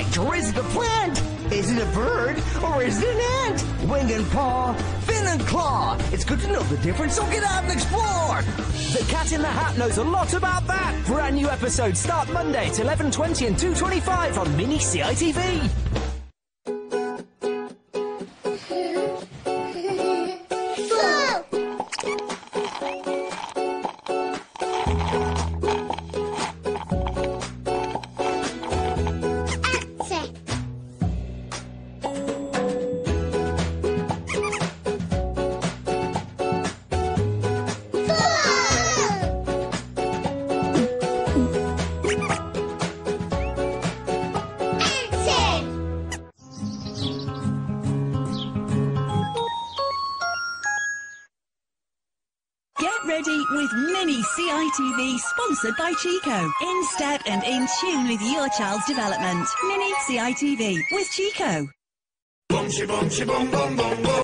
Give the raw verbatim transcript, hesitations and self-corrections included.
insect or is it a plant? Is it a bird or is it an ant? Wing and paw, fin and claw. It's good to know the difference, so get out and explore. The Cat in the Hat knows a lot about that. Brand new episodes start Monday at eleven twenty and two twenty-five on Mini C I T V. Ready with Mini C I T V, sponsored by Chico. In step and in tune with your child's development. Mini C I T V with Chico.